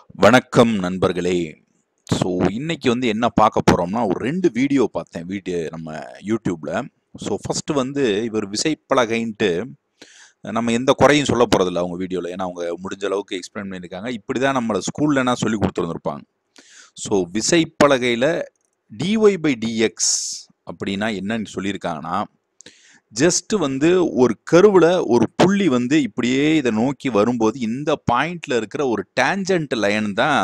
வணக்கம் நண்பர்களே. ஸோ இன்னைக்கு என்ன பார்க்க போகிறோம்னா, ஒரு 2 வீடியோ பார்த்தேன் நம்ம யூடியூப்ல. ஸோ ஃபர்ஸ்ட் இவர் விசைப்பலகைன்ட்டு நம்ம எந்த குறையும் சொல்ல போகிறதில்ல அவங்க வீடியோவில். ஏன்னா அவங்க முடிஞ்ச அளவுக்கு எக்ஸ்பிளைன் பண்ணியிருக்காங்க. இப்படி தான் நம்மளை ஸ்கூல்லனா சொல்லி கொடுத்துருந்துருப்பாங்க. ஸோ விசைப்பலகையில் dy/dx அப்படின்னா என்னன்னு சொல்லியிருக்காங்கன்னா, ஜஸ்ட் ஒரு கர்வில் ஒரு புள்ளி இப்படியே இதை நோக்கி வரும்போது இந்த பாயிண்ட்ல இருக்கிற ஒரு டேஞ்சன்ட் லைன் தான்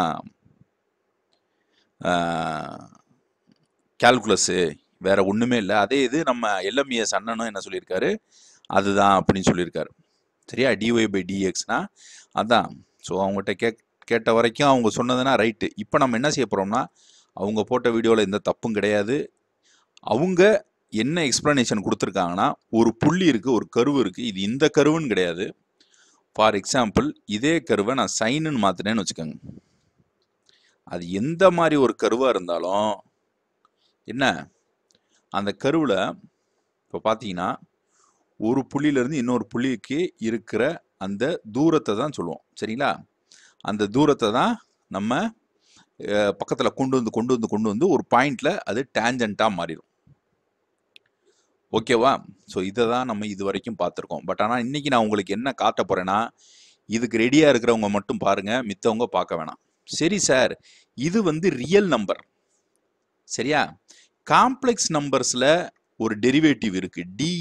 கால்குலஸு, வேற ஒண்ணுமே இல்லை. அதே இது நம்ம எல்எம்இஎஸ் அண்ணனும் என்ன சொல்லியிருக்காரு, அதுதான் அப்படின்னு சொல்லியிருக்காரு. சரியா? dy/dxனா அதான். ஸோ அவங்ககிட்ட கேட்ட வரைக்கும் அவங்க சொன்னதுன்னா ரைட்டு. இப்போ நம்ம என்ன செய்ய போறோம்னா, அவங்க போட்ட வீடியோவில் எந்த தப்பும் கிடையாது. அவங்க என்ன எக்ஸ்பிளனேஷன் கொடுத்துருக்காங்கன்னா, ஒரு புள்ளி இருக்கு, ஒரு கர்வு இருக்கு. இது இந்த கர்வுன்னு கிடையாது. ஃபார் எக்ஸாம்பிள், இதே கர்வை நான் சைனுன்னு மாத்தினேன்னு வச்சுக்கோங்க. அது எந்த மாதிரி ஒரு கர்வா இருந்தாலும் என்ன, அந்த கர்வில் இப்போ பார்த்தீங்கன்னா ஒரு புள்ளியிலேருந்து இன்னொரு புள்ளிக்கு இருக்கிற அந்த தூரத்தை தான் சொல்லுவோம். சரிங்களா? அந்த தூரத்தை தான் நம்ம பக்கத்தில் கொண்டு வந்து ஒரு பாயிண்ட்ல அது டேஞ்சன்ட்டாக மாறிடும். ஓகேவா? ஸோ இதை தான் நம்ம இது வரைக்கும் பார்த்துருக்கோம். பட் ஆனால் இன்னைக்கு நான் உங்களுக்கு என்ன காட்ட போறேன்னா, இதுக்கு ரெடியாக இருக்கிறவங்க மட்டும் பாருங்க, மித்தவங்க பார்க்க வேணாம். சரி சார், இது ரியல் நம்பர். சரியா? காம்ப்ளெக்ஸ் நம்பர்ஸில் ஒரு டெரிவேட்டிவ் இருக்கு,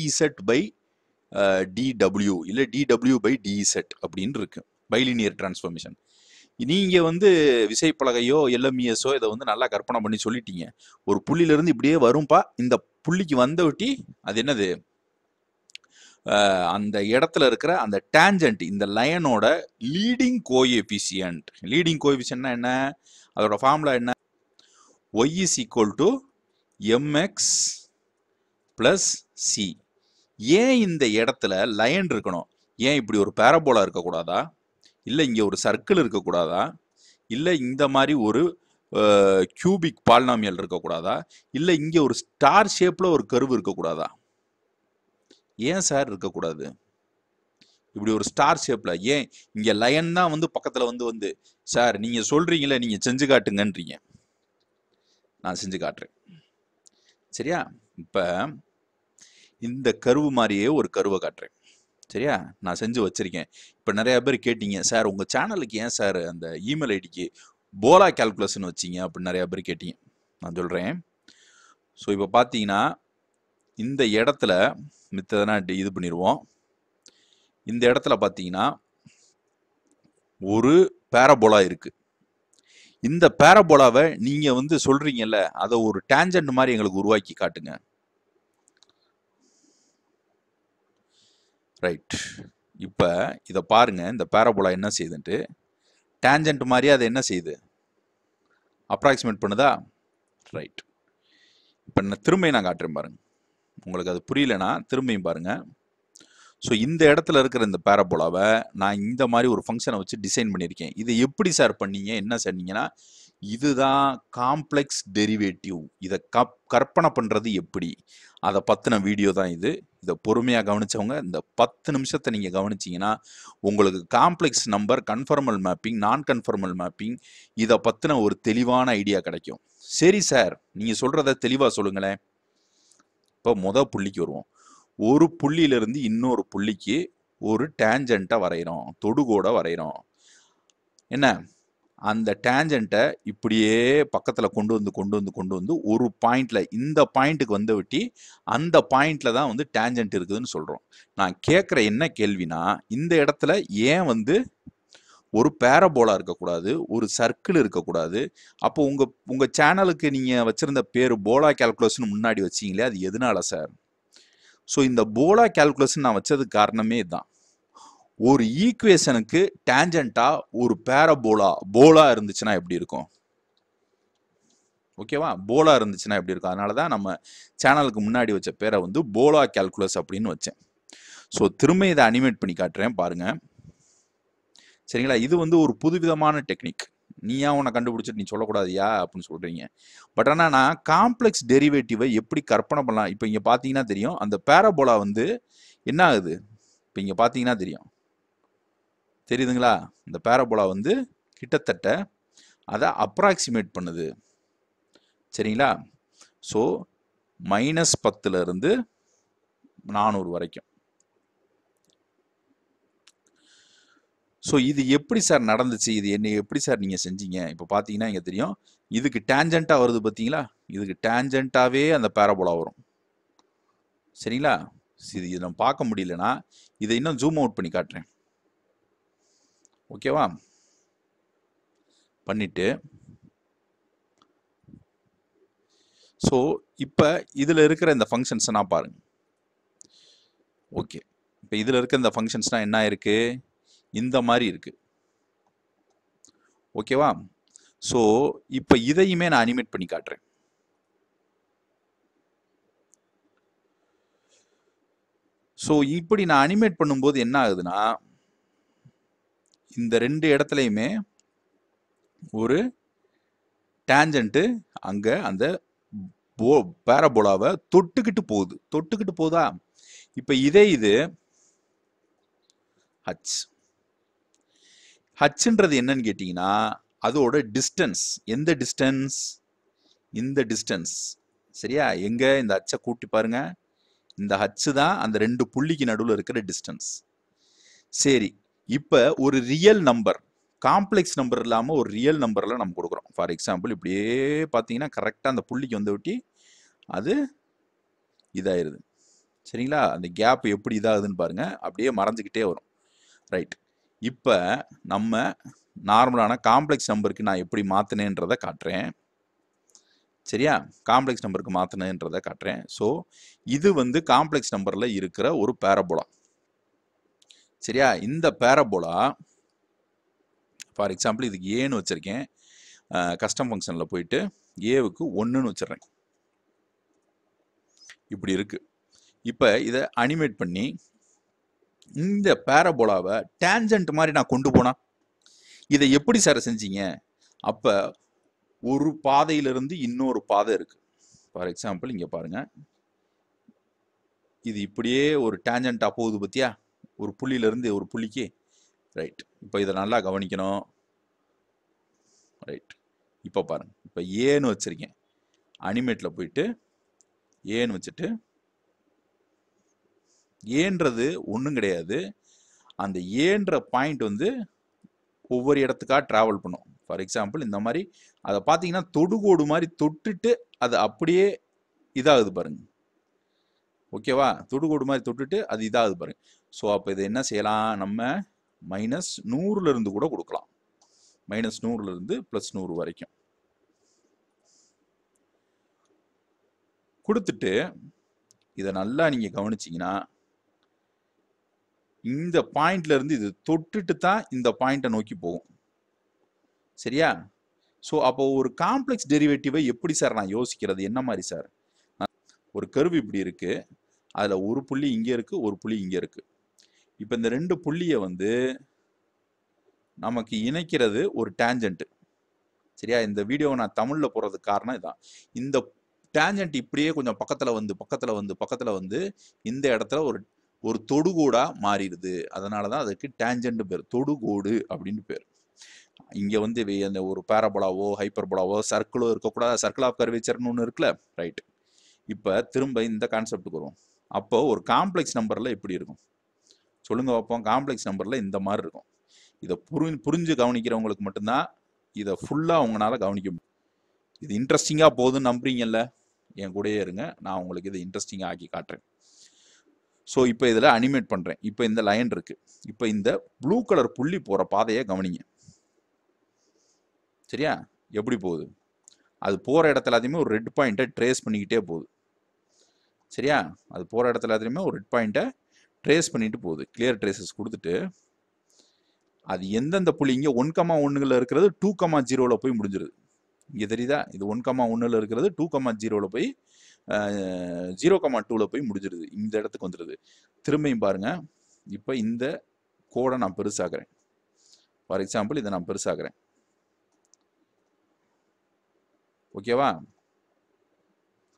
dz/dw இல்லை dw/dz அப்படின்னு இருக்கு, பைலினியர் டிரான்ஸ்ஃபர்மேஷன். நீங்க விசைப்பலகையோ எல்எம்இஎஸோ இதை நல்லா கற்பனை பண்ணி சொல்லிட்டீங்க. ஒரு புள்ளியிலிருந்து இப்படியே வரும்பா, இந்த புள்ளிக்கு வந்த விட்டி அது என்னது, அந்த இடத்துல இருக்கிற அந்த டேஞ்சன்ட், இந்த லைனோட லீடிங் கோஎஃபிஷியன்ட். லீடிங் கோஎஃபிஷியன்ட்னா என்ன, அதோட ஃபார்முலா என்ன, y = mx + c. ஏன் இந்த இடத்துல லைன் இருக்கணும்? ஏன் இப்படி ஒரு பேரபோலா இருக்கக்கூடாதா, இல்லை இங்கே ஒரு சர்க்கிள் இருக்கக்கூடாதா, இல்லை இந்த மாதிரி ஒரு கியூபிக் பாலினாமியல் இருக்கக்கூடாதா, இல்லை இங்கே ஒரு ஸ்டார் ஷேப்பில் ஒரு கர்வ் இருக்கக்கூடாதா? ஏன் சார் இருக்கக்கூடாது? இப்படி ஒரு ஸ்டார் ஷேப்பில் ஏன் இங்கே லைன் தான் பக்கத்தில் சார் நீங்கள் சொல்கிறீங்களே, நீங்கள் செஞ்சு காட்டுங்கன்றீங்க. நான் செஞ்சு காட்டுறேன். சரியா? இப்போ இந்த கர்வு மாதிரியே ஒரு கர்வை காட்டுறேன். சரியா? நான் செஞ்சு வச்சிருக்கேன். இப்போ நிறைய பேர் கேட்டீங்க, சார் உங்கள் சேனலுக்கு ஏன் சார் அந்த இமெயில் ஐடிக்கு போலா கால்குலஸ்ன்னு வச்சிங்க அப்படின்னு நிறைய பேர் கேட்டீங்க. நான் சொல்கிறேன். ஸோ இப்போ பார்த்தீங்கன்னா இந்த இடத்துல மித்ததெல்லாம் இது பண்ணிடுவோம். இந்த இடத்துல பார்த்தீங்கன்னா ஒரு பேரபோலா இருக்கு. இந்த பேரபோலாவை நீங்கள் சொல்கிறீங்கல்ல, அதை ஒரு டேஞ்சன்ட் மாதிரி எங்களுக்கு உருவாக்கி காட்டுங்க. ரைட். இப்போ இதை பாருங்க, இந்த பேரபோலா என்ன செய்யுதுன்ட்டு. டேஞ்சன்ட் மாதிரி அதை என்ன செய்யுது, அப்ராக்சிமேட் பண்ணுதா? ரைட். இப்போ திரும்பியும் நான் காட்டுறேன் பாருங்க. உங்களுக்கு அது புரியலனா திரும்பியும் பாருங்க. ஸோ இந்த இடத்துல இருக்கிற இந்த பேரபோலாவை நான் இந்த மாதிரி ஒரு ஃபங்க்ஷனை வச்சு டிசைன் பண்ணியிருக்கேன். இதை எப்படி சார் பண்ணீங்க, என்ன சொன்னீங்கன்னா, இதுதான் காம்ப்ளெக்ஸ் டெரிவேட்டிவ். இதை கற்பனை பண்ணுறது எப்படி, அதை பற்றின வீடியோ தான் இது. இதை பொறுமையாக கவனித்தவங்க இந்த 10 நிமிஷத்தை நீங்கள் கவனிச்சிங்கன்னா உங்களுக்கு காம்ப்ளெக்ஸ் நம்பர், கன்ஃபர்மல் மேப்பிங், நான் கன்ஃபர்மல் மேப்பிங், இதை பற்றின ஒரு தெளிவான ஐடியா கிடைக்கும். சரி சார், நீங்கள் சொல்கிறத தெளிவாக சொல்லுங்களேன். இப்போ மொதல் புள்ளிக்கு வருவோம். ஒரு புள்ளியிலிருந்து இன்னொரு புள்ளிக்கு ஒரு டேஞ்சன்ட்டை வரைகிறோம், தொடுகோடை வரைகிறோம். என்ன, அந்த டேஞ்சன்ட்டை இப்படியே பக்கத்தில் கொண்டு வந்து ஒரு பாயிண்ட்ல, இந்த பாயிண்ட்டுக்கு விட்டி அந்த பாயிண்ட்ல தான் டேஞ்சன்ட் இருக்குதுன்னு சொல்கிறோம். நான் கேட்குற என்ன கேள்வினா, இந்த இடத்துல ஏன் ஒரு பேரபோலா இருக்கக்கூடாது, ஒரு சர்க்கிள் இருக்கக்கூடாது? அப்போ உங்கள் சேனலுக்கு நீங்கள் வச்சுருந்த பேர் போலா கால்குலஸ்ன்னு முன்னாடி வச்சிங்களே, அது எதனால சார்? ஸோ இந்த போலா கால்குலஸ் நான் வச்சதுக்கு காரணமே இதுதான். ஒரு ஈக்குவேஷனுக்கு டேஞ்சன்ட்டா ஒரு போலா இருந்துச்சுன்னா எப்படி இருக்கும்? ஓகேவா? போலா இருந்துச்சுன்னா எப்படி இருக்கும்? அதனால தான் நம்ம சேனலுக்கு முன்னாடி வச்ச பேரை போலா கால்குலஸ் அப்படின்னு வச்சேன். ஸோ திரும்ப இதை அனிமேட் பண்ணி காட்டுறேன் பாருங்க. சரிங்களா? இது ஒரு புதுவிதமான டெக்னிக். நீயா உன்னை கண்டுபிடிச்சிட்டு நீ சொல்லக்கூடாதியா அப்படின்னு சொல்றீங்க. பட் ஆனால் நான் காம்ப்ளெக்ஸ் டெரிவேட்டிவை எப்படி கற்பனை பண்ணலாம். இப்போ இங்கே பார்த்தீங்கன்னா தெரியும், அந்த பேரபோலா என்ன ஆகுது. இப்போ இங்கே பார்த்தீங்கன்னா தெரியும், தெரியுதுங்களா? இந்த பேரபோலா கிட்டத்தட்ட அதை அப்ராக்சிமேட் பண்ணுது. சரிங்களா? ஸோ -10 இருந்து 400 வரைக்கும். ஸோ இது எப்படி சார் நடந்துச்சு, இது என்ன எப்படி சார் நீங்கள் செஞ்சீங்க? இப்போ பார்த்தீங்கன்னா இங்கே தெரியும், இதுக்கு டேஞ்சண்ட்டாக வருது பார்த்தீங்களா? இதுக்கு டேஞ்சண்ட்டாகவே அந்த பேரபோலா வரும். சரிங்களா? இது நம்ம பார்க்க முடியலன்னா இதை இன்னும் ஜூம் அவுட் பண்ணி காட்டுறேன். ஓகேவா? பண்ணிட்டு ஸோ இப்போ இதில் இருக்கிற இந்த ஃபங்க்ஷன்ஸை நான் பாருங்க. ஓகே, இப்போ இதில் இருக்கிற இந்த ஃபங்க்ஷன்ஸ்னால் என்ன இருக்கு? இந்த மாதிரி இருக்கு. ஓகேவா? ஸோ இப்போ இதையுமே நான் அனிமேட் பண்ணி காட்டுறேன். ஸோ இப்படி நான் அனிமேட் பண்ணும்போது என்ன ஆகுதுன்னா, இந்த 2 இடத்துலையுமே ஒரு டேஞ்சன்ட்டு அங்கே அந்த பேரபோலாவை தொட்டுக்கிட்டு போகுதா? இப்போ இது ஹச்ன்றது என்னன்னு கேட்டிங்கன்னா, அதோட டிஸ்டன்ஸ். எந்த டிஸ்டன்ஸ்? இந்த டிஸ்டன்ஸ். சரியா? எங்க இந்த ஹச்சை கூட்டி பாருங்க. இந்த ஹச்சு தான் அந்த 2 புள்ளிக்கு நடுவில் இருக்கிற டிஸ்டன்ஸ். சரி, இப்போ ஒரு ரியல் நம்பர், காம்ப்ளெக்ஸ் நம்பர் இல்லாமல் ஒரு ரியல் நம்பரில் நம்ம கொடுக்குறோம். ஃபார் எக்ஸாம்பிள் இப்படியே பார்த்தீங்கன்னா கரெக்டாக அந்த புள்ளிக்கு வந்து ஒட்டி அது இதாயிருது. சரிங்களா? அந்த கேப் எப்படி இதாகுதுன்னு பாருங்க, அப்படியே மறைஞ்சிக்கிட்டே வரும். ரைட், இப்போ நம்ம நார்மலான காம்ப்ளெக்ஸ் நம்பருக்கு நான் எப்படி மாற்றினேன்றதை காட்டுறேன். சரியா? காம்ப்ளெக்ஸ் நம்பருக்கு மாற்றினேன்றதை காட்டுறேன். ஸோ இது வந்து காம்ப்ளெக்ஸ் நம்பரில் இருக்கிற ஒரு பேரபோலா. சரியா? இந்த பேரபோலா ஃபார் எக்ஸாம்பிள் இதுக்கு ஏன்னு வச்சுருக்கேன். கஸ்டம் ஃபங்க்ஷனில் போயிட்டு ஏவுக்கு 1ன்னு வச்சிடுறேன். இப்படி இருக்கு. இப்போ இதை அனிமேட் பண்ணி இந்த பேரபோலாவை டேஞ்சன்ட் மாதிரி நான் கொண்டு போனா இதை எப்படி சார் செஞ்சீங்க? அப்போ ஒரு பாதையிலிருந்து இன்னொரு பாதை இருக்கு. ஃபார் எக்ஸாம்பிள் இங்கே பாருங்க, இது இப்படியே ஒரு டேஞ்சன்ட்டாக போகுது பத்தியா, ஒரு புள்ளியிலிருந்து ஒரு புள்ளிக்கு. ரைட், இப்போ இதை நல்லா கவனிக்கணும். ரைட், இப்போ பாருங்க, இப்போ ஏன்னு வச்சிருக்கேன். அனிமேட்டில் போயிட்டு ஏன்னு வச்சுட்டு, ஏன்றது ஒன்றும் கிடையாது, அந்த ஏன்ற பாயிண்ட் வந்து ஒவ்வொரு இடத்துக்காக ட்ராவல் பண்ணும். ஃபார் எக்ஸாம்பிள் இந்த மாதிரி அதை பார்த்தீங்கன்னா தொடுகோடு மாதிரி தொட்டுட்டு அது அப்படியே இதாகுது பாருங்க. ஓகேவா? தொடுகோடு மாதிரி தொட்டுட்டு அது இதாகுது பாருங்க. ஸோ அப்போ இதை என்ன செய்யலாம்? நம்ம -100 கூட கொடுக்கலாம். -100 +100 வரைக்கும் கொடுத்துட்டு இதை நல்லா நீங்க கவனிச்சிங்கன்னா, இந்த பாயிண்ட்ல இருந்து இது தொட்டுட்டு தான் இந்த பாயிண்டை நோக்கி போகும். சரியா? ஸோ அப்போ ஒரு காம்ப்ளெக்ஸ் டெரிவேட்டிவை எப்படி சார் நான் யோசிக்கிறது? என்ன மாதிரி சார்? ஒரு கர்வ் இப்படி இருக்கு, அதில் ஒரு புள்ளி இங்கே இருக்கு, ஒரு புள்ளி இங்கே இருக்கு. இப்போ இந்த 2 புள்ளியை வந்து நமக்கு இணைக்கிறது ஒரு டேஞ்சன்ட். சரியா? இந்த வீடியோவை நான் தமிழில் போடுறதுக்கு காரணம் இதான். இந்த டேஞ்சன்ட் இப்படியே கொஞ்சம் பக்கத்தில் வந்து இந்த இடத்துல ஒரு தொடுகோடா மாறிடுது. அதனால தான் அதுக்கு டேஞ்சன்ட் பேர், தொடுகோடு அப்படின்னு பேர். இங்கே வந்து அந்த ஒரு பேரபோலாவோ ஹைப்பர்போலாவோ சர்க்கிளோ இருக்கக்கூடாது. சர்க்கிள் ஆஃப் கர்வேச்சர்னு ஒன்று இருக்குல்ல. ரைட், இப்போ திரும்ப இந்த கான்செப்டுக்கு வருவோம். அப்போ ஒரு காம்ப்ளெக்ஸ் நம்பரில் எப்படி இருக்கும் சொல்லுங்க பார்ப்போம். காம்ப்ளெக்ஸ் நம்பரில் இந்த மாதிரி இருக்கும். இதை புரிஞ்சு கவனிக்கிறவங்களுக்கு மட்டும்தான் இதை ஃபுல்லாக உங்களால் கவனிக்க முடியும். இது இன்ட்ரெஸ்டிங்காக போகுதுன்னு நம்புறீங்கல்ல? என் கூடயே இருங்க, நான் உங்களுக்கு இதை இன்ட்ரெஸ்டிங்காக ஆக்கி காட்டுறேன். ஸோ இப்போ இதில் அனிமேட் பண்ணுறேன். இப்போ இந்த லைன் இருக்குது. இப்போ இந்த ப்ளூ கலர் புள்ளி போகிற பாதையை கவனிங்க. சரியா? எப்படி போகுது? அது போகிற இடத்துல எல்லாத்தையுமே ஒரு ரெட் பாயிண்ட்டை ட்ரேஸ் பண்ணிக்கிட்டே போகுது. சரியா? அது போகிற இடத்துல எல்லாத்தையுமே ஒரு ரெட் பாயிண்ட்டை ட்ரேஸ் பண்ணிட்டு போகுது. கிளியர் ட்ரேசஸ் கொடுத்துட்டு அது எந்தெந்த புள்ளி இங்கே 1,1ல இருக்கிறது 2,0ல் போய் முடிஞ்சிருது. இங்கே தெரியுதா? இது 1,1ல இருக்கிறது 2,0ல் போய் 0,2ல போய் முடிஞ்சிருது. இந்த இடத்துக்கு வந்துடுது. திரும்பியும் பாருங்க, இப்போ இந்த கோடை நான் பெருசாக்குறேன். ஃபார் எக்ஸாம்பிள் இதை நான் பெருசாக்குறேன். ஓகேவா?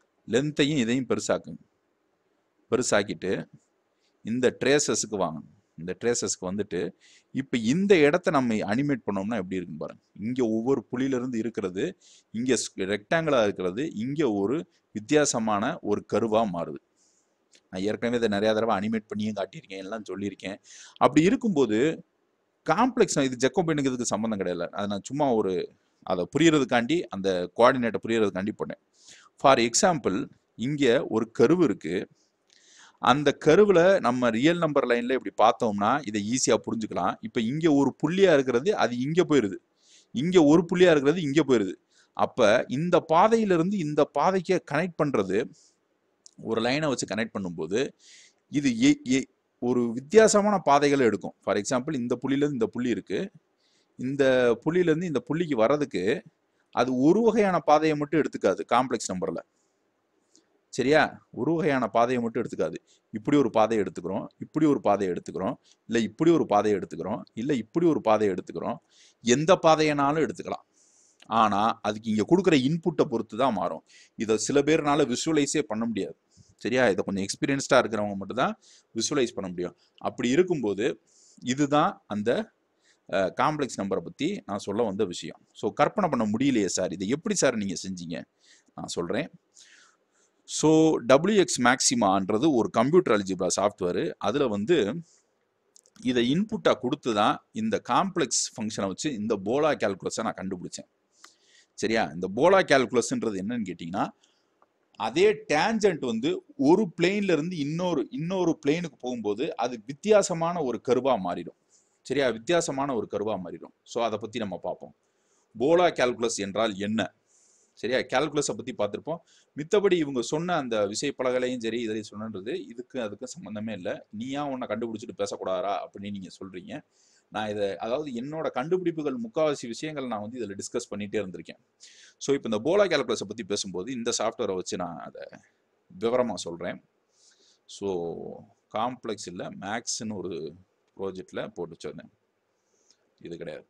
லென்த்தையும் இதையும் பெருசாக்குங்க. பெருசாக்கிட்டு இந்த ட்ரேசஸுக்கு வாங்க. இந்த ட்ரேசஸ்க்கு வந்துட்டு இப்போ இந்த இடத்த நம்ம அனிமேட் பண்ணோம்னா எப்படி இருக்குன்னு பாருங்க. இங்கே ஒவ்வொரு புள்ளியிலிருந்து இருக்கிறது, இங்கே ரெக்டாங்கிளாக இருக்கிறது, இங்கே ஒரு வித்தியாசமான ஒரு கருவாக மாறுது. நான் ஏற்கனவே இதை நிறையா தடவை அனிமேட் பண்ணியும் காட்டியிருக்கேன், எல்லாம் சொல்லியிருக்கேன். அப்படி இருக்கும்போது காம்ப்ளெக்ஸ், இது ஜெக்கோபியனுக்கு இதுக்கு சம்மந்தம் கிடையாது. அதை நான் சும்மா ஒரு அதை புரியறதுக்காண்டி, அந்த கோஆர்டினேட்டை புரியறதுக்காண்டி போனேன். ஃபார் எக்ஸாம்பிள், இங்கே ஒரு கர்வ் இருக்கு. அந்த கர்வில் நம்ம ரியல் நம்பர் லைனில் இப்படி பார்த்தோம்னா இதை ஈஸியாக புரிஞ்சுக்கலாம். இப்போ இங்கே ஒரு புள்ளியாக இருக்கிறது அது இங்கே போயிடுது, இங்கே ஒரு புள்ளியாக இருக்கிறது இங்கே போயிடுது. அப்போ இந்த பாதையிலிருந்து இந்த பாதைக்கு கனெக்ட் பண்ணுறது, ஒரு லைனை வச்சு கனெக்ட் பண்ணும்போது இது ஒரு வித்தியாசமான பாதைகளை எடுக்கும். ஃபார் எக்ஸாம்பிள், இந்த புள்ளியிலேருந்து இந்த புள்ளி இருக்குது, இந்த புள்ளியிலேருந்து இந்த புள்ளிக்கு வர்றதுக்கு அது ஒரு வகையான பாதையை மட்டும் எடுத்துக்காது காம்ப்ளெக்ஸ் நம்பரில். சரியா? ஒரு வகையான பாதையை மட்டும் எடுத்துக்காது. இப்படி ஒரு பாதையை எடுத்துக்கிறோம், இப்படி ஒரு பாதையை எடுத்துக்கிறோம், இல்லை இப்படி ஒரு பாதையை எடுத்துக்கிறோம், இல்லை இப்படி ஒரு பாதையை எடுத்துக்கிறோம். எந்த பாதையினாலும் எடுத்துக்கலாம். ஆனால் அதுக்கு இங்கே கொடுக்குற இன்புட்டை பொறுத்து தான் மாறும். இதை சில பேர்னால விசுவலைஸே பண்ண முடியாது. சரியா? இதை கொஞ்சம் எக்ஸ்பீரியன்ஸ்டாக இருக்கிறவங்க மட்டும்தான் விசுவலைஸ் பண்ண முடியும். அப்படி இருக்கும்போது இதுதான் அந்த காம்ப்ளெக்ஸ் நம்பரை பற்றி நான் சொல்ல வந்த விஷயம். ஸோ கற்பனை பண்ண முடியலையே சார், இதை எப்படி சார் நீங்கள் செஞ்சீங்க? நான் சொல்கிறேன். ஸோ டபிள்யூஎக்ஸ் மேக்ஸிமான்றது ஒரு கம்ப்யூட்டர் அல்ஜிப்ரா சாஃப்ட்வேரு. அதில் வந்து இதை இன்புட்டாக கொடுத்து தான் இந்த காம்ப்ளெக்ஸ் ஃபங்க்ஷனை வச்சு இந்த போலா கேல்குலஸை நான் கண்டுபிடிச்சேன். சரியா? இந்த போலா கேல்குலஸ்ன்றது என்னன்னு கேட்டிங்கன்னா, அதே டேஞ்சன்ட் வந்து ஒரு பிளேன்ல இருந்து இன்னொரு பிளேனுக்கு போகும்போது அது வித்தியாசமான ஒரு கர்வாக மாறிடும். சரியா? வித்தியாசமான ஒரு கர்வாக மாறிடும். ஸோ அதை பற்றி நம்ம பார்ப்போம். போலா கேல்குலஸ் என்றால் என்ன? சரியா? கேல்குலஸை பற்றி பார்த்துருப்போம். மித்தபடி இவங்க சொன்ன அந்த விசைப்பலகலையும் சரி இதில் சொன்னது இதுக்கு அதுக்கு சம்மந்தமே இல்லை. நீயா உன்னை கண்டுபிடிச்சிட்டு பேசக்கூடாதா அப்படின்னு நீங்கள் சொல்கிறீங்க. நான் இதை, அதாவது என்னோட கண்டுபிடிப்புகள் முக்கால்வாசி விஷயங்கள் நான் வந்து இதில் டிஸ்கஸ் பண்ணிகிட்டே இருந்திருக்கேன். ஸோ இப்போ இந்த போலா கேல்குலஸை பற்றி பேசும்போது இந்த சாஃப்ட்வேரை வச்சு நான் அதை விவரமாக சொல்கிறேன். ஸோ காம்ப்ளெக்ஸ் இல்லை, மேக்ஸ்ன்னு ஒரு ப்ராஜெக்டில் போட்டு வச்சிருந்தேன். இது கிடையாது.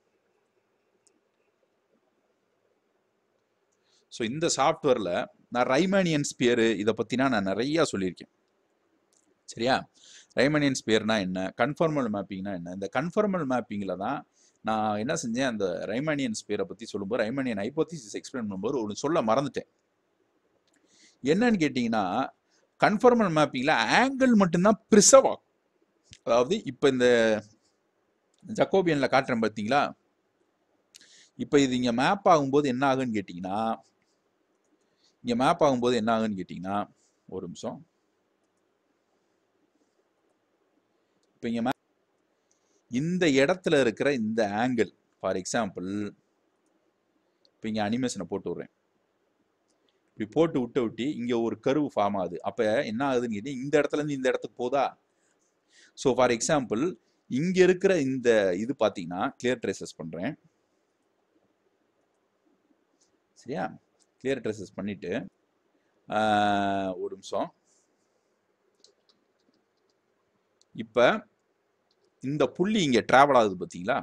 ஸோ இந்த சாஃப்ட்வேரில் நான் ரைமானியன் ஸ்பியரு இதை பற்றினா நான் நிறையா சொல்லியிருக்கேன். சரியா? ரைமானியன் ஸ்பியர்னா என்ன, கன்ஃபார்மல் மேப்பிங்னா என்ன. இந்த கன்ஃபார்மல் மேப்பிங்கில் தான் நான் என்ன செஞ்சேன், அந்த ரைமானியன் ஸ்பியரை பற்றி சொல்லும்போது, ரைமானியன் ஹைப்போதீசிஸ் எக்ஸ்பிளைன் பண்ணும்போது ஒன்று சொல்ல மறந்துட்டேன். என்னன்னு கேட்டிங்கன்னா, கன்ஃபார்மல் மேப்பிங்கில் ஆங்கிள் மட்டும்தான் ப்ரிசர்வ் ஆகும். அதாவது இப்போ இந்த ஜக்கோபியனில் காட்டுறேன் பார்த்தீங்களா, இப்போ இது இங்கே மேப் ஆகும்போது என்ன ஆகுன்னு கேட்டிங்கன்னா, ஒரு நிமிஷம். இப்போ இங்கே இந்த இடத்துல இருக்கிற இந்த ஆங்கிள், ஃபார் எக்ஸாம்பிள் இப்போ இங்கே அனிமேஷனை போட்டு விட்றேன். இப்படி போட்டு விட்டு இங்கே ஒரு கர்வ் ஃபார்ம் ஆகுது. அப்போ என்ன ஆகுதுன்னு கேட்டீங்க, இந்த இடத்துலேருந்து இந்த இடத்துக்கு போதா. ஸோ ஃபார் எக்ஸாம்பிள் இங்கே இருக்கிற இந்த இது பார்த்தீங்கன்னா, கிளியர் ட்ரேசஸ் பண்ணுறேன். சரியா? கிளியர் ட்ரேசஸ் பண்ணிவிட்டு ஒரு நிமிஷம். இப்போ இந்த புள்ளி இங்கே ட்ராவல் ஆகுது பார்த்தீங்களா,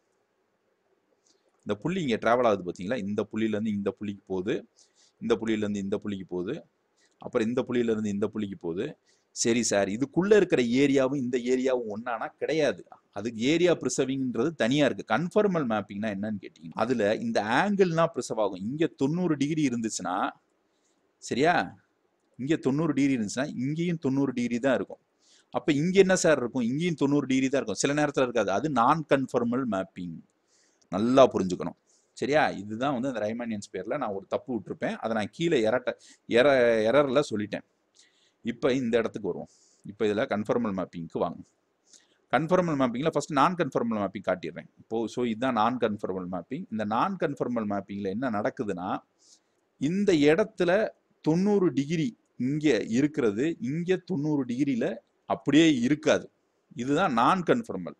இந்த புள்ளியிலேருந்து இந்த புள்ளிக்கு போகுது, இந்த புள்ளியிலேருந்து இந்த புள்ளிக்கு போகுது, அப்புறம் இந்த புள்ளியிலேருந்து இந்த புள்ளிக்கு போகுது. சரி சார், இதுக்குள்ளே இருக்கிற ஏரியாவும் இந்த ஏரியாவும் ஒன்றானா? கிடையாது. அதுக்கு ஏரியா ப்ரிசர்விங்கிறது தனியாக இருக்குது. கன்ஃபார்மல் மேப்பிங்னா என்னன்னு கேட்டிங்கன்னா, அதில் இந்த ஆங்கிள்னா ப்ரிசர்வ் ஆகும். இங்கே 90 டிகிரி இருந்துச்சுன்னா, சரியா, இங்கே 90 டிகிரி இருந்துச்சுன்னா இங்கேயும் 90 டிகிரி தான் இருக்கும். அப்போ இங்கே என்ன சார் இருக்கும், இங்கேயும் 90 டிகிரி தான் இருக்கும். சில நேரத்தில் இருக்காது. அது நான் கன்ஃபார்மல் மேப்பிங். நல்லா புரிஞ்சுக்கணும். சரியா? இதுதான் வந்து அந்த ரைமானியன் ஸ்பியரில் நான் ஒரு தப்பு விட்டுருப்பேன். அதை நான் கீழே எரரில் சொல்லிட்டேன். இப்போ இந்த இடத்துக்கு வருவோம். இப்போ இதில் கன்ஃபார்மல் மேப்பிங்க்கு வாங்க. கன்ஃபார்மல் மேப்பிங்கில் ஃபஸ்ட் நான் கன்ஃபார்மல் மேப்பிங் காட்டிடுறேன். இப்போது ஸோ இதுதான் நான் கன்ஃபார்மல் மேப்பிங். இந்த நான் கன்ஃபார்மல் மேப்பிங்கில் என்ன நடக்குதுன்னா, இந்த இடத்துல 90 டிகிரி இங்கே இருக்கிறது இங்கே 90 டிகிரியில் அப்படியே இருக்காது. இதுதான் நான் கன்ஃபார்மல்.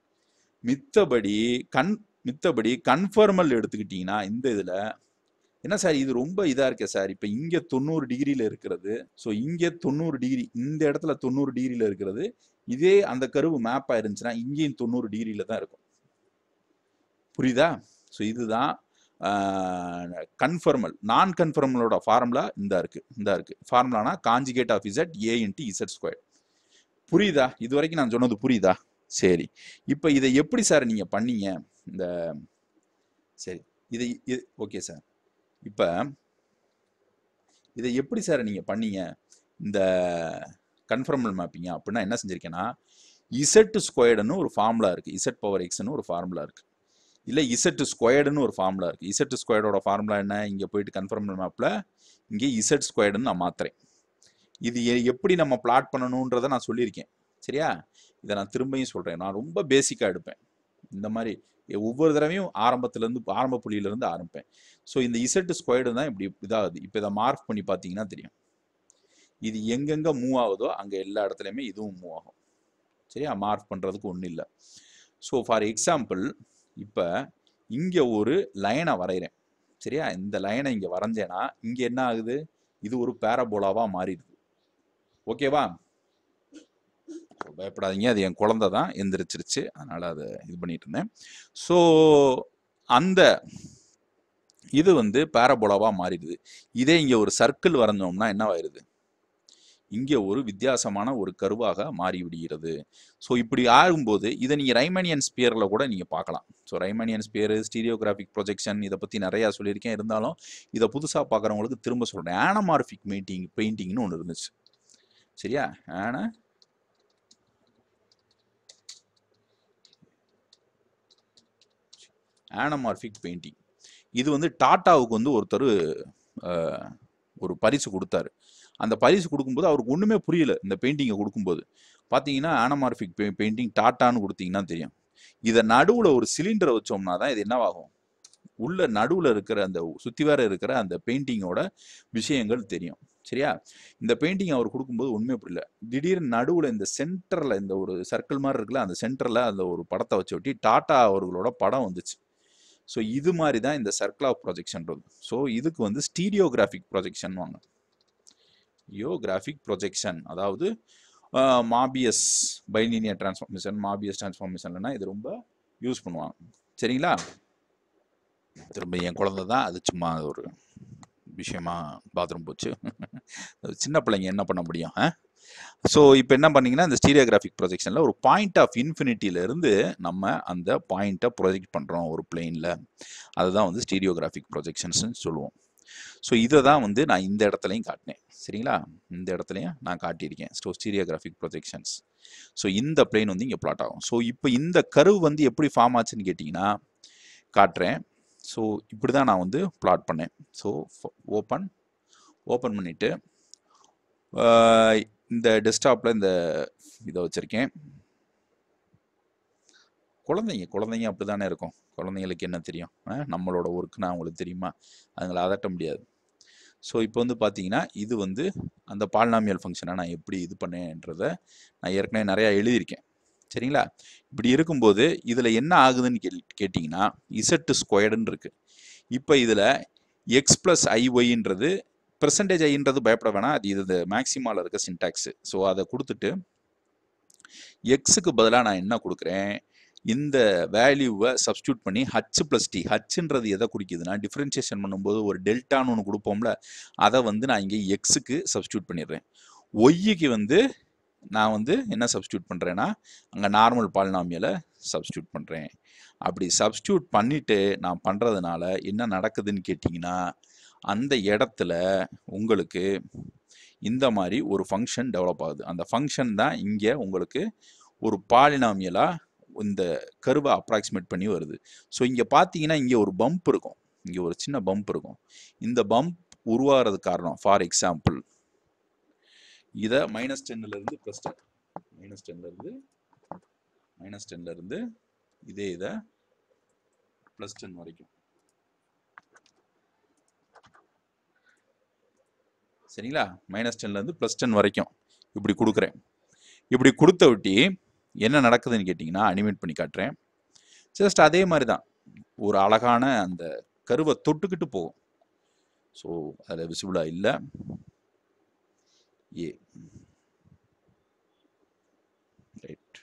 மித்தபடி கன்ஃபார்மல் எடுத்துக்கிட்டிங்கன்னா, இந்த இதில் என்ன சார் இது ரொம்ப இதாக இருக்கே சார், இப்போ இங்கே 90 டிகிரியில் இருக்கிறது, ஸோ இங்கே 90 டிகிரி, இந்த இடத்துல 90 டிகிரியில் இருக்கிறது, இதே அந்த கர்வ் மேப் ஆயிருந்துச்சுன்னா இங்கேயும் 90 டிகிரியில் தான் இருக்கும். புரியுதா? ஸோ இதுதான் கன்ஃபார்மல். நான் கன்ஃபார்மலோட ஃபார்முலா இந்த இருக்கு. ஃபார்முலானா conjugate of z a into z square. புரியுதா? இது வரைக்கும் நான் சொன்னது புரியுதா? சரி, இப்போ இதை எப்படி சார் நீங்க பண்ணீங்க? இந்த சரி, இதை ஓகே சார். இப்போ இதை எப்படி சார் நீங்க பண்ணீங்க? இந்த கன்ஃபர்மல் மேப்பிங் அப்படின்னா என்ன செஞ்சிருக்கேன்னா, இசட் ஸ்கொயர்டுன்னு ஒரு ஃபார்முலா இருக்கு, இசட் பவர் எக்ஸ்னு ஒரு ஃபார்முலா இருக்கு, இல்லை இசட் ஸ்கொயர்டுன்னு ஒரு ஃபார்முலா இருக்கு. இசட் ஸ்கொயர்டோட ஃபார்முலா என்ன? இங்கே போயிட்டு கன்ஃபர்மல் மேப்பில் இங்கே இசட் ஸ்கொயர்டுன்னு நான் மாத்துறேன். இது எப்படி நம்ம பிளாட் பண்ணணுன்றதை நான் சொல்லியிருக்கேன். சரியா? இதை நான் திரும்பியும் சொல்கிறேன். நான் ரொம்ப பேசிக்காக எடுப்பேன். இந்த மாதிரி ஒவ்வொரு தடவையும் ஆரம்ப புள்ளியிலேருந்து ஆரம்பிப்பேன். ஸோ இந்த இசட் ஸ்கொயர்டு தான் இப்படி இதாகுது. இப்போ இதை மார்க் பண்ணி பார்த்தீங்கன்னா தெரியும். இது எங்கெங்கே மூவ் ஆகுதோ அங்கே எல்லா இடத்துலையுமே இதுவும் மூவ் ஆகும். சரியா? மார்க் பண்ணுறதுக்கு ஒன்றும் இல்லை. ஸோ ஃபார் எக்ஸாம்பிள் இப்போ இங்கே ஒரு லைனை வரைகிறேன். சரியா? இந்த லைனை இங்கே வரைஞ்சேன்னா இங்கே என்ன ஆகுது? இது ஒரு பேரபோலாவாக மாறிடுது. ஓகேவா? பயப்படாதீங்க, அது என் குழந்தை தான் எந்திரிச்சிருச்சு, அதனால் அதை இது பண்ணிட்டு இருந்தேன். ஸோ அந்த இது வந்து பேரபோலாவாக மாறிடுது. இதே இங்கே ஒரு சர்க்கிள் வரைஞ்சோம்னா என்னவாயிருது? இங்கே ஒரு வித்தியாசமான ஒரு கருவாக மாறிவிடுகிறது. ஸோ இப்படி ஆகும்போது இதை நீங்கள் ரைமானியன் ஸ்பியரில் கூட நீங்கள் பார்க்கலாம். So Riemannian sphere, stereographic projection, இதை பற்றி நிறையா சொல்லியிருக்கேன். இருந்தாலும் இதை புதுசாக பார்க்குறவங்களுக்கு திரும்ப சொல்கிறேன். ஆனமார்பிக் பெயிண்டிங்னு ஒன்று இருந்துச்சு. சரியா? ஆனமார்பிக் பெயிண்டிங் இது வந்து டாட்டாவுக்கு வந்து ஒருத்தர் ஒரு பரிசு கொடுத்தாரு. அந்த பரிசு கொடுக்கும்போது அவருக்கு ஒன்றுமே புரியல. இந்த பெயிண்டிங்கை கொடுக்கும்போது பார்த்தீங்கன்னா ஆனமார்பிக் பெயிண்டிங் டாட்டான்னு கொடுத்தீங்கன்னா தெரியும். இதை நடுவில் ஒரு சிலிண்டரை வச்சோம்னா தான் இது என்னவாகும்? உள்ள நடுவில் இருக்கிற அந்த சுற்றி வேற இருக்கிற அந்த பெயிண்டிங்கோட விஷயங்கள் தெரியும். சரியா? இந்த பெயிண்டிங் அவர் கொடுக்கும்போது ஒன்றுமே புரியல. திடீர்னு நடுவில் இந்த சென்டரில் இந்த ஒரு சர்க்கிள் மாதிரி இருக்குல்ல, அந்த சென்டரில் அந்த ஒரு படத்தை வச்சு ஒட்டி டாட்டா அவர்களோட படம் வந்துச்சு. ஸோ இது மாதிரி தான் இந்த சர்க்கிள் ஆஃப் ப்ரொஜெக்ஷன்றது. ஸோ இதுக்கு வந்து ஸ்டீரியோகிராஃபிக் ப்ரொஜெக்ஷன் வாங்க. யோகிராஃபிக் ப்ரொஜெக்ஷன் அதாவது மாபியஸ் பைலினியர் டிரான்ஸ்ஃபார்மேஷன், மாபியஸ் டிரான்ஸ்ஃபார்மேஷன்லனா இது ரொம்ப யூஸ் பண்ணுவாங்க. சரிங்களா? திரும்ப என் குழந்தை தான், அது சும்மா ஒரு விஷயமா பாத்ரூம் போச்சு. சின்ன பிள்ளைங்க என்ன பண்ண முடியும்? ஸோ இப்போ என்ன பண்ணீங்கன்னா, இந்த ஸ்டீரியோகிராஃபிக் ப்ரொஜெக்ஷனில் ஒரு பாயிண்ட் ஆஃப் இன்ஃபினிட்டியிலேருந்து நம்ம அந்த பாயிண்ட்டை ப்ரொஜெக்ட் பண்ணுறோம் ஒரு பிளெயினில். அதுதான் வந்து ஸ்டீரியோகிராஃபிக் ப்ரொஜெக்ஷன்ஸ்னு சொல்லுவோம். ஸோ இதை தான் வந்து நான் இந்த இடத்துலையும் காட்டினேன். சரிங்களா? இந்த இடத்துலையும் நான் காட்டியிருக்கேன் ஸ்டீரியோகிராஃபிக் ப்ரொஜெக்ஷன்ஸ். ஸோ இந்த பிளெயின் வந்து இங்கே பிளாட் ஆகும். ஸோ இப்போ இந்த கர்வ் வந்து எப்படி ஃபார்ம் ஆச்சுன்னு கேட்டிங்கன்னா காட்டுறேன். ஸோ இப்படி தான் நான் வந்து பிளாட் பண்ணேன். ஸோ ஓப்பன் பண்ணிவிட்டு இந்த டெஸ்க்டாப்பில் இந்த இதை வச்சுருக்கேன். குழந்தைங்க அப்படி தானே இருக்கும். குழந்தைங்களுக்கு என்ன தெரியும்? நம்மளோட ஒர்க்குன்னா அவங்களுக்கு தெரியுமா? அதுங்களை அதட்ட முடியாது. ஸோ இப்போ வந்து பார்த்தீங்கன்னா இது வந்து அந்த பாலினாமியல் ஃபங்க்ஷனை நான் எப்படி இது பண்ணேன்றதை நான் ஏற்கனவே நிறையா எழுதியிருக்கேன். சரிங்களா? இப்படி இருக்கும்போது இதில் என்ன ஆகுதுன்னு கேட்டிங்கன்னா இசட் ஸ்கொயர்டுன்னு இருக்குது. இப்போ இதில் எக்ஸ் ப்ளஸ் ஐஒய்ன்றது பெர்சன்டேஜ் ஐன்றது பயப்பட வேணாம், அது இது மேக்ஸிமாவில் இருக்க சின்டாக்ஸு. ஸோ அதை கொடுத்துட்டு எக்ஸுக்கு பதிலாக நான் என்ன கொடுக்குறேன்? இந்த வேல்யூவை சப்ஸ்டியூட் பண்ணி ஹச் ப்ளஸ் டி. ஹச்ன்றது எதை குறிக்குதுன்னா டிஃப்ரென்சியேஷன் பண்ணும்போது ஒரு டெல்டான்னு ஒன்று கொடுப்போம்ல, அதை வந்து நான் இங்கே எக்ஸுக்கு சப்ஸ்டியூட் பண்ணிடுறேன். ஒய்க்கு வந்து நான் வந்து என்ன சப்ஸ்டியூட் பண்ணுறேன்னா அங்கே நார்மல் பாலினாமியலை சப்ஸ்டியூட் பண்ணுறேன். அப்படி சப்ஸ்டியூட் பண்ணிவிட்டு நான் பண்ணுறதுனால என்ன நடக்குதுன்னு கேட்டிங்கன்னா அந்த இடத்துல உங்களுக்கு இந்த மாதிரி ஒரு ஃபங்க்ஷன் டெவலப் ஆகுது. அந்த ஃபங்க்ஷன் தான் இங்கே உங்களுக்கு ஒரு பாலினாமியலாக இந்த கர்வை அப்ராக்சிமேட் பண்ணி வருது. ஸோ இங்கே பார்த்தீங்கன்னா இங்கே ஒரு பம்ப் இருக்கும், இங்கே ஒரு சின்ன பம்ப் இருக்கும். இந்த பம்ப் உருவாகிறது காரணம் ஃபார் எக்ஸாம்பிள் இதை -10லேருந்து +10, -10லேருந்து இதே இதை +10 வரைக்கும். சரிங்களா? -10லேருந்து +10 வரைக்கும் இப்படி கொடுக்குறேன். இப்படி கொடுத்த விட்டி என்ன நடக்குதுன்னு கேட்டிங்கன்னா அனிமேட் பண்ணி காட்டுறேன். ஜஸ்ட் அதே மாதிரி தான் ஒரு அழகான அந்த கருவை தொட்டுக்கிட்டு போகும். ஸோ அதில் விசிபிளாக இல்லை. ரைட்,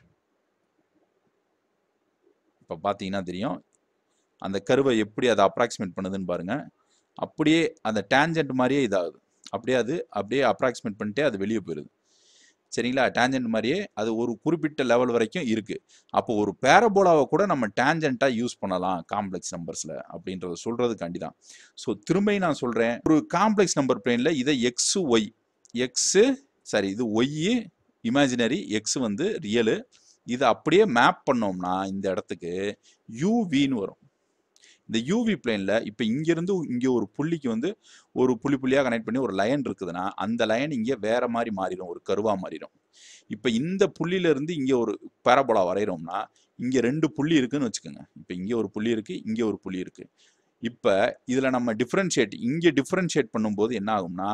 இப்போ பார்த்தீங்கன்னா தெரியும் அந்த கருவை எப்படி அதை அப்ராக்சிமேட் பண்ணுதுன்னு பாருங்கள். அப்படியே அந்த டேஞ்சன்ட் மாதிரியே இதாகுது. அப்படியே அப்ராக்சிமேட் பண்ணிட்டே அது வெளியே போயிடுது. சரிங்களா? டேஞ்சன்ட் மாதிரியே அது ஒரு குறிப்பிட்ட லெவல் வரைக்கும் இருக்கு. அப்போ ஒரு பேரபோலாவை கூட நம்ம டேஞ்சண்டா யூஸ் பண்ணலாம் காம்ப்ளெக்ஸ் நம்பர்ஸ்ல அப்படின்றத சொல்றதுக்காண்டி தான். ஸோ திரும்ப நான் சொல்றேன், ஒரு காம்ப்ளெக்ஸ் நம்பர் பிளேன்ல இதை எக்ஸ் ஒய், எக்ஸ் சாரி இது ஒய் இமேஜினரி, எக்ஸ் வந்து ரியலு, இதை அப்படியே மேப் பண்ணோம்னா இந்த இடத்துக்கு யூவின்னு வரும். இந்த யூவி பிளேன்ல இப்போ இங்கிருந்து இங்கே ஒரு புள்ளிக்கு வந்து ஒரு புள்ளி புள்ளியாக கனெக்ட் பண்ணி ஒரு லைன் இருக்குதுன்னா அந்த லைன் இங்கே வேற மாதிரி மாறிடும், ஒரு கருவா மாறிடும். இப்போ இந்த புள்ளியில இருந்து இங்கே ஒரு பேரபோலா வரைகிறோம்னா இங்கே 2 புள்ளி இருக்குன்னு வச்சுக்கோங்க. இப்போ இங்கே ஒரு புள்ளி இருக்கு, இங்கே ஒரு புள்ளி இருக்கு. இப்போ இதில் நம்ம டிஃப்ரென்ஷியேட் இங்கே டிஃப்ரென்ஷியேட் பண்ணும்போது என்ன ஆகும்னா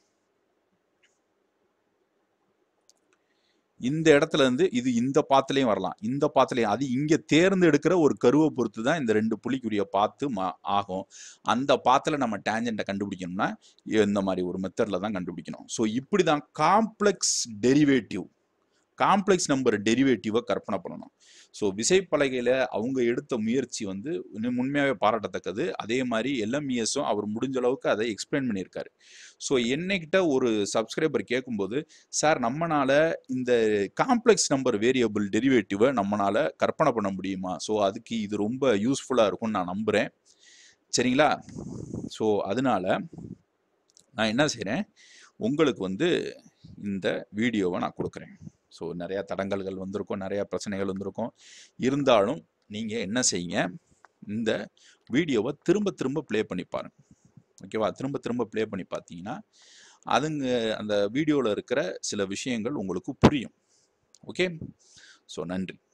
இந்த இடத்துல இருந்து இது இந்த பாத்துலயும் வரலாம், இந்த பாத்துலயும், அது இங்க தேர்ந்தெடுக்கிற ஒரு கருவை பொறுத்து தான் இந்த 2 புள்ளிக்குரிய பாத்து ஆகும். அந்த பாத்துல நம்ம டேஞ்சண்ட்டை கண்டுபிடிக்கணும்னா இந்த மாதிரி ஒரு மெத்தட்ல தான் கண்டுபிடிக்கணும். ஸோ இப்படிதான் காம்ப்ளெக்ஸ் டெரிவேட்டிவ், காம்ப்ளெக்ஸ் நம்பர் டெரிவேட்டிவை கற்பனை பண்ணணும். ஸோ விசைப்பலகையில் அவங்க எடுத்த முயற்சி வந்து உண்மையாகவே பாராட்டத்தக்கது. அதே மாதிரி எல்எம்இஎஸும் அவர் முடிஞ்ச அளவுக்கு அதை எக்ஸ்பிளைன் பண்ணியிருக்காரு. ஸோ என்னைக்கிட்ட ஒரு சப்ஸ்கிரைபர் கேட்கும்போது, சார் நம்மளால இந்த காம்ப்ளெக்ஸ் நம்பர் வேரியபிள் டெரிவேட்டிவை நம்மளால கற்பனை பண்ண முடியுமா? ஸோ அதுக்கு இது ரொம்ப யூஸ்ஃபுல்லாக இருக்கும்னு நான் நம்புகிறேன். சரிங்களா? ஸோ அதனால நான் என்ன செய்கிறேன், உங்களுக்கு வந்து இந்த வீடியோவை நான் கொடுக்குறேன். ஸோ நிறையா தடங்கல்கள் வந்திருக்கும், நிறையா பிரச்சனைகள் வந்திருக்கும். இருந்தாலும் நீங்கள் என்ன செய்யுங்க, இந்த வீடியோவை திரும்ப திரும்ப ப்ளே பண்ணி பாருங்க. ஓகேவா? திரும்ப திரும்ப ப்ளே பண்ணி பார்த்தீங்கன்னா அதுங்க அந்த வீடியோவில் இருக்கிற சில விஷயங்கள் உங்களுக்கு புரியும். ஓகே? ஸோ நன்றி.